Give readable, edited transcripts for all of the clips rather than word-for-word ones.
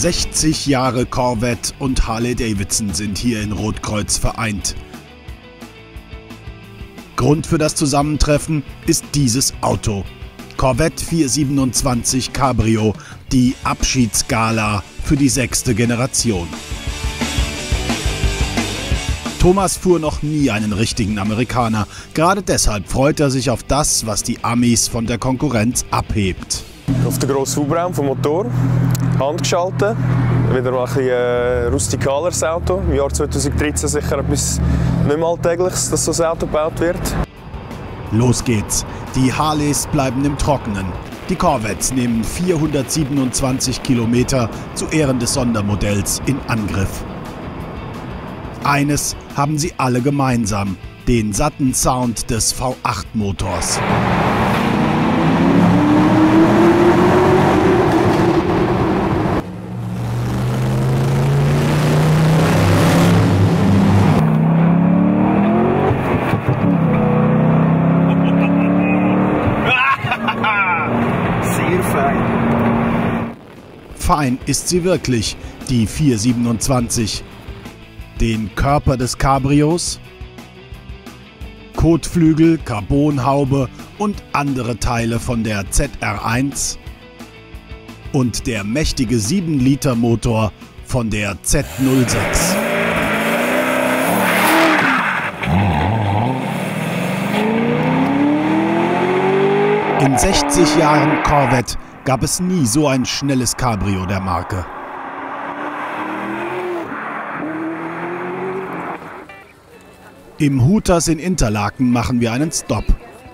60 Jahre Corvette und Harley-Davidson sind hier in Rotkreuz vereint. Grund für das Zusammentreffen ist dieses Auto. Corvette 427 Cabrio, die Abschiedsgala für die 6. Generation. Thomas fuhr noch nie einen richtigen Amerikaner. Gerade deshalb freut er sich auf das, was die Amis von der Konkurrenz abhebt. Auf den grossen Hubraum vom Motor, handgeschaltet, wieder mal ein bisschen rustikaleres Auto. Im Jahr 2013 sicher etwas nicht mehr Alltägliches, dass so ein Auto gebaut wird. Los geht's. Die Harleys bleiben im Trockenen. Die Corvettes nehmen 427 Kilometer zu Ehren des Sondermodells in Angriff. Eines haben sie alle gemeinsam: den satten Sound des V8-Motors. Sehr fein. Fein ist sie wirklich, die 427. Den Körper des Cabrios, Kotflügel, Carbonhaube und andere Teile von der ZR1 und der mächtige 7-Liter-Motor von der Z06. In 60 Jahren Corvette gab es nie so ein schnelles Cabrio der Marke. Im Hooters in Interlaken machen wir einen Stopp.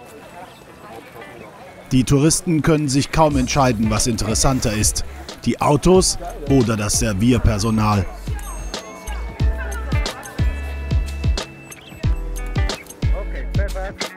Die Touristen können sich kaum entscheiden, was interessanter ist: die Autos oder das Servierpersonal. Okay, perfekt.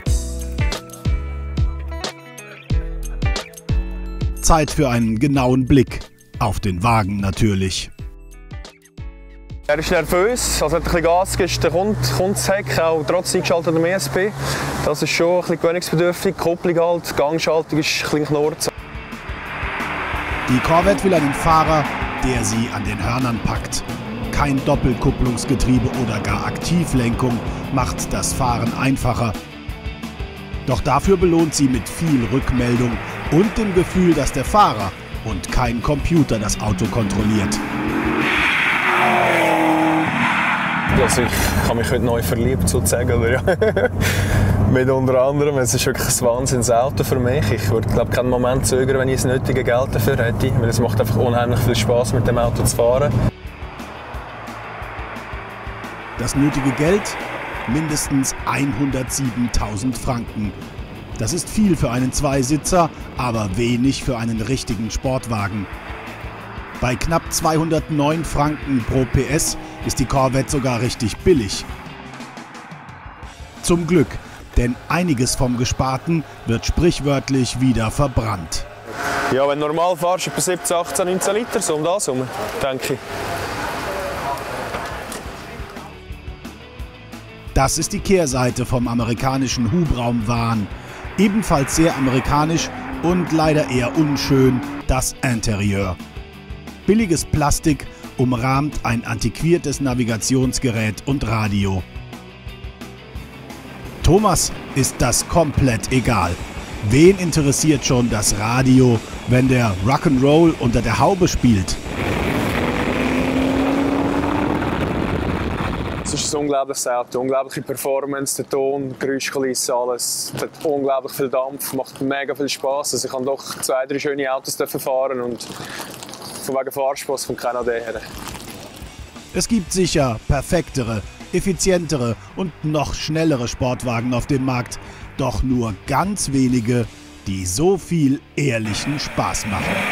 Zeit für einen genauen Blick auf den Wagen natürlich. Er ist nervös, also hat ein bisschen Gas gegeben, kommt das Heck, auch trotz eingeschaltetem ESP. Das ist schon ein bisschen gewöhnungsbedürftig, die Kupplung halt, die Gangschaltung ist ein bisschen knurrt. Die Corvette will einen Fahrer, der sie an den Hörnern packt. Kein Doppelkupplungsgetriebe oder gar Aktivlenkung macht das Fahren einfacher. Doch dafür belohnt sie mit viel Rückmeldung und dem Gefühl, dass der Fahrer und kein Computer das Auto kontrolliert. Also ich habe mich heute neu verliebt, sozusagen. Oder? Ja. Mit unter anderem, es ist wirklich ein Wahnsinnsauto für mich. Ich würde, glaube, keinen Moment zögern, wenn ich das nötige Geld dafür hätte. Weil es macht einfach unheimlich viel Spaß, mit dem Auto zu fahren. Das nötige Geld? Mindestens 107.000 Franken. Das ist viel für einen Zweisitzer, aber wenig für einen richtigen Sportwagen. Bei knapp 209 Franken pro PS ist die Corvette sogar richtig billig. Zum Glück, denn einiges vom Gesparten wird sprichwörtlich wieder verbrannt. Ja, wenn du normal fährst, etwa 17, 18, 19 Liter, so um das herum, denke ich. Das ist die Kehrseite vom amerikanischen Hubraumwahn. Ebenfalls sehr amerikanisch und leider eher unschön das Interieur. Billiges Plastik umrahmt ein antiquiertes Navigationsgerät und Radio. Thomas ist das komplett egal. Wen interessiert schon das Radio, wenn der Rock'n'Roll unter der Haube spielt? Es ist ein unglaubliches Auto, unglaubliche Performance, der Ton, die Geräuschkulisse, alles. Es hat unglaublich viel Dampf, macht mega viel Spaß. Also ich kann doch 2, 3 schöne Autos fahren und von wegen Fahrspaß kommt keiner daher. Es gibt sicher perfektere, effizientere und noch schnellere Sportwagen auf dem Markt, doch nur ganz wenige, die so viel ehrlichen Spaß machen.